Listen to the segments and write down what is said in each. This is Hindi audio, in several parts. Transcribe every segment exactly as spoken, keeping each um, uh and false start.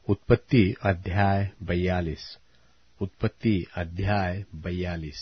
उत्पत्ति अध्याय बयालीस। उत्पत्ति अध्याय बयालीस।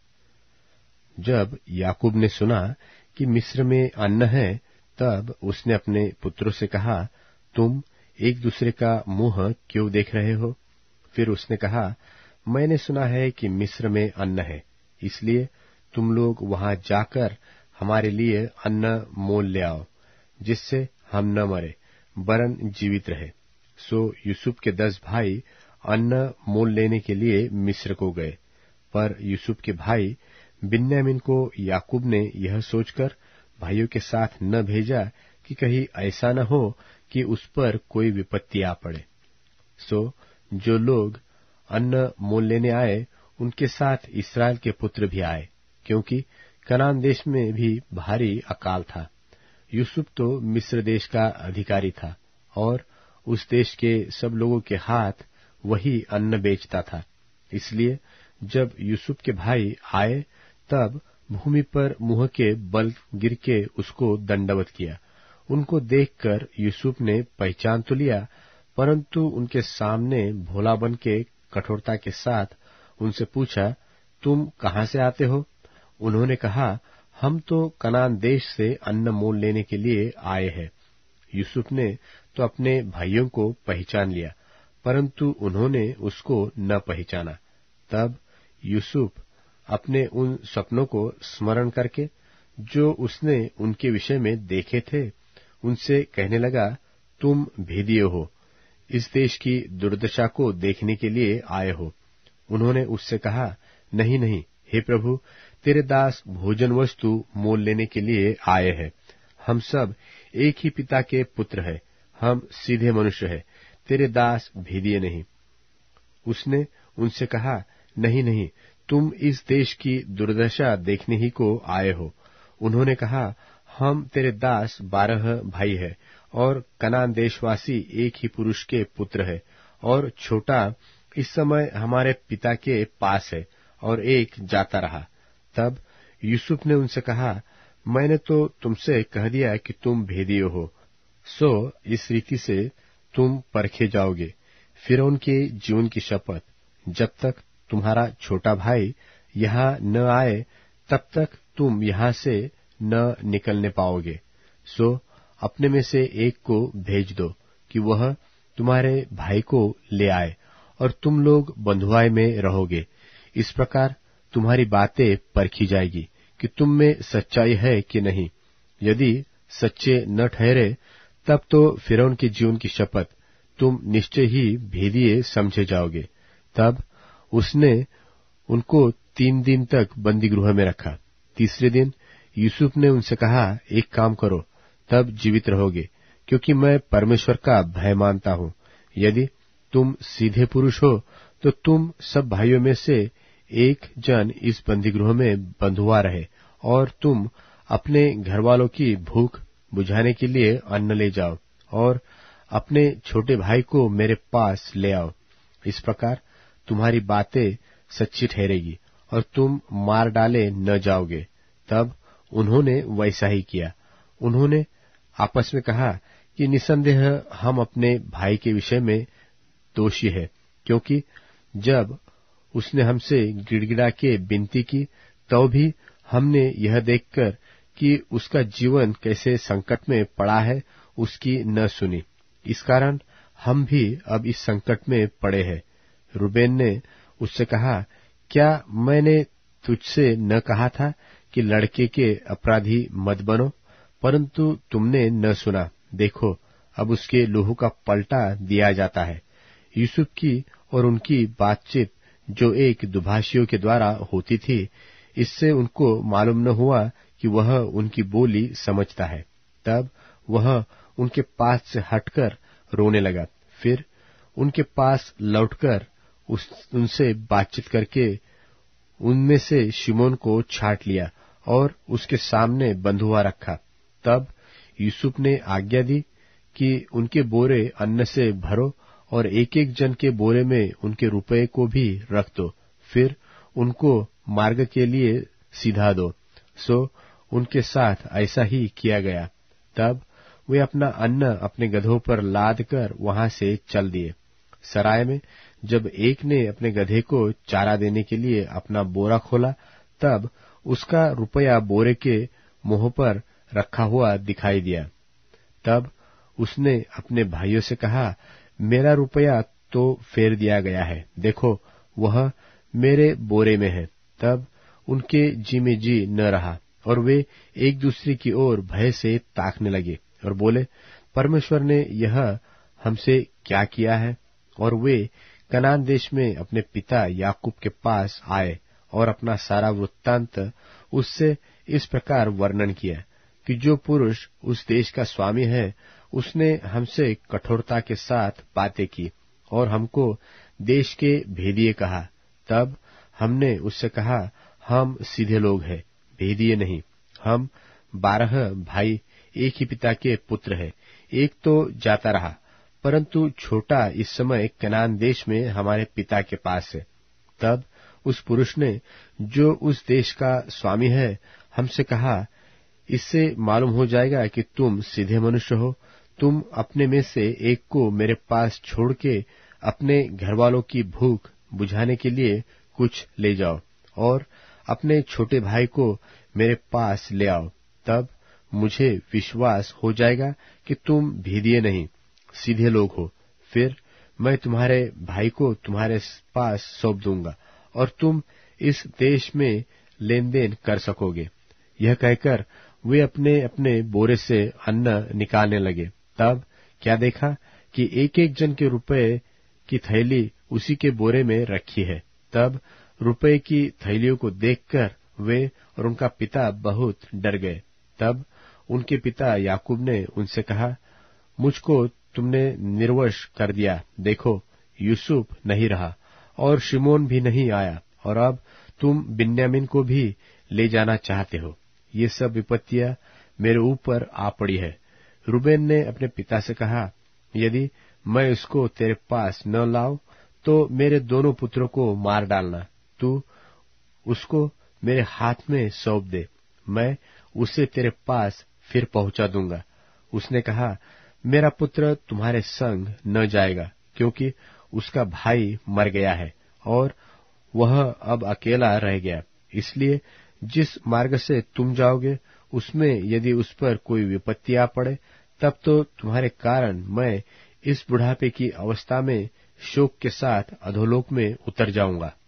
जब याकूब ने सुना कि मिस्र में अन्न है, तब उसने अपने पुत्रों से कहा, तुम एक दूसरे का मुंह क्यों देख रहे हो? फिर उसने कहा, मैंने सुना है कि मिस्र में अन्न है, इसलिए तुम लोग वहां जाकर हमारे लिए अन्न मोल ले आओ, जिससे हम न मरे वरन जीवित रहे। सो यूसुफ के दस भाई अन्न मोल लेने के लिए मिस्र को गए। पर यूसुफ के भाई बिन्यामीन को याकूब ने यह सोचकर भाइयों के साथ न भेजा कि कहीं ऐसा न हो कि उस पर कोई विपत्ति आ पड़े। सो जो लोग अन्न मोल लेने आए, उनके साथ इस्राएल के पुत्र भी आए, क्योंकि कनान देश में भी भारी अकाल था। यूसुफ तो मिस्र देश का अधिकारी था और उस देश के सब लोगों के हाथ वही अन्न बेचता था। इसलिए जब यूसुफ के भाई आए, तब भूमि पर मुंह के बल गिर के उसको दंडवत किया। उनको देखकर यूसुफ ने पहचान तो लिया, परंतु उनके सामने भोला बन के कठोरता के साथ उनसे पूछा, तुम कहां से आते हो? उन्होंने कहा, हम तो कनान देश से अन्न मोल लेने के लिए आए हैं। यूसुफ ने तो अपने भाइयों को पहचान लिया, परंतु उन्होंने उसको न पहचाना। तब यूसुफ अपने उन सपनों को स्मरण करके, जो उसने उनके विषय में देखे थे, उनसे कहने लगा, तुम भेदिए हो, इस देश की दुर्दशा को देखने के लिए आए हो। उन्होंने उससे कहा, नहीं नहीं, हे प्रभु, तेरे दास भोजन वस्तु मोल लेने के लिए आए हैं। हम सब एक ही पिता के पुत्र हैं, हम सीधे मनुष्य हैं, तेरे दास भेदिए नहीं। उसने उनसे कहा, नहीं नहीं, तुम इस देश की दुर्दशा देखने ही को आए हो। उन्होंने कहा, हम तेरे दास बारह भाई हैं और कनान देशवासी एक ही पुरुष के पुत्र है, और छोटा इस समय हमारे पिता के पास है और एक जाता रहा। तब यूसुफ ने उनसे कहा, मैंने तो तुमसे कह दिया कि तुम भेदिए हो, सो इस रीति से तुम परखे जाओगे। फिरौन के जीवन की शपथ, जब तक तुम्हारा छोटा भाई यहाँ न आए, तब तक तुम यहाँ से न निकलने पाओगे। सो अपने में से एक को भेज दो कि वह तुम्हारे भाई को ले आए, और तुम लोग बंधुआई में रहोगे। इस प्रकार तुम्हारी बातें परखी जाएगी कि तुम में सच्चाई है कि नहीं। यदि सच्चे न ठहरे, तब तो फिरौन के जीवन की शपथ तुम निश्चय ही भेदिए समझे जाओगे। तब उसने उनको तीन दिन तक बंदी गृह में रखा। तीसरे दिन यूसुफ ने उनसे कहा, एक काम करो, तब जीवित रहोगे, क्योंकि मैं परमेश्वर का भय मानता हूँ। यदि तुम सीधे पुरुष हो, तो तुम सब भाइयों में से एक जन इस बंदी गृह में बंधुआ रहे, और तुम अपने घरवालों की भूख बुझाने के लिए अन्न ले जाओ, और अपने छोटे भाई को मेरे पास ले आओ। इस प्रकार तुम्हारी बातें सच्ची ठहरेगी और तुम मार डाले न जाओगे। तब उन्होंने वैसा ही किया। उन्होंने आपस में कहा कि निसंदेह हम अपने भाई के विषय में दोषी है, क्योंकि जब उसने हमसे गिड़गिड़ा के विनती की, तो भी हमने यह देखकर कि उसका जीवन कैसे संकट में पड़ा है, उसकी न सुनी। इस कारण हम भी अब इस संकट में पड़े हैं। रूबेन ने उससे कहा, क्या मैंने तुझसे न कहा था कि लड़के के अपराधी मत बनो? परंतु तुमने न सुना। देखो, अब उसके लहू का पलटा दिया जाता है। यूसुफ की और उनकी बातचीत जो एक दुभाषियों के द्वारा होती थी, इससे उनको मालूम न हुआ कि वह उनकी बोली समझता है। तब वह उनके पास से हटकर रोने लगा। फिर उनके पास लौटकर उस उनसे बातचीत करके उनमें से शिमोन को छांट लिया और उसके सामने बंधुआ रखा। तब यूसुफ ने आज्ञा दी कि उनके बोरे अन्न से भरो और एक एक जन के बोरे में उनके रुपये को भी रख दो, फिर उनको मार्ग के लिए सीधा दो। सो उनके साथ ऐसा ही किया गया। तब वे अपना अन्न अपने गधों पर लाद कर वहां से चल दिए। सराय में जब एक ने अपने गधे को चारा देने के लिए अपना बोरा खोला, तब उसका रुपया बोरे के मुंह पर रखा हुआ दिखाई दिया। तब उसने अपने भाइयों से कहा, मेरा रुपया तो फेर दिया गया है, देखो वह मेरे बोरे में है। तब उनके जी में जी न रहा और वे एक दूसरे की ओर भय से ताकने लगे और बोले, परमेश्वर ने यह हमसे क्या किया है? और वे कनान देश में अपने पिता याकूब के पास आए और अपना सारा वृत्तांत उससे इस प्रकार वर्णन किया कि जो पुरुष उस देश का स्वामी है, उसने हमसे कठोरता के साथ बातें की और हमको देश के भेदिए कहा। तब हमने उससे कहा, हम सीधे लोग हैं, भेदिए नहीं। हम बारह भाई एक ही पिता के पुत्र हैं। एक तो जाता रहा, परंतु छोटा इस समय कनान देश में हमारे पिता के पास है। तब उस पुरुष ने, जो उस देश का स्वामी है, हमसे कहा, इससे मालूम हो जाएगा कि तुम सीधे मनुष्य हो। तुम अपने में से एक को मेरे पास छोड़ के अपने घरवालों की भूख बुझाने के लिए कुछ ले जाओ और अपने छोटे भाई को मेरे पास ले आओ। तब मुझे विश्वास हो जाएगा कि तुम भेदिए नहीं, सीधे लोग हो। फिर मैं तुम्हारे भाई को तुम्हारे पास सौंप दूंगा और तुम इस देश में लेन देन कर सकोगे। यह कहकर वे अपने अपने बोरे से अन्न निकालने लगे। तब क्या देखा कि एक एक जन के रुपए की थैली उसी के बोरे में रखी है। तब रुपए की थैलियों को देखकर वे और उनका पिता बहुत डर गए। तब उनके पिता याकूब ने उनसे कहा, मुझको तुमने निर्वश कर दिया। देखो, यूसुफ नहीं रहा और शिमोन भी नहीं आया, और अब तुम बिन्यामीन को भी ले जाना चाहते हो। ये सब विपत्तियां मेरे ऊपर आ पड़ी है। रूबेन ने अपने पिता से कहा, यदि मैं उसको तेरे पास न लाऊं तो मेरे दोनों पुत्रों को मार डालना। तू उसको मेरे हाथ में सौंप दे, मैं उसे तेरे पास फिर पहुंचा दूंगा। उसने कहा, मेरा पुत्र तुम्हारे संग न जाएगा, क्योंकि उसका भाई मर गया है और वह अब अकेला रह गया। इसलिए जिस मार्ग से तुम जाओगे, उसमें यदि उस पर कोई विपत्ति आ पड़े, तब तो तुम्हारे कारण मैं इस बुढ़ापे की अवस्था में शोक के साथ अधोलोक में उतर जाऊंगा।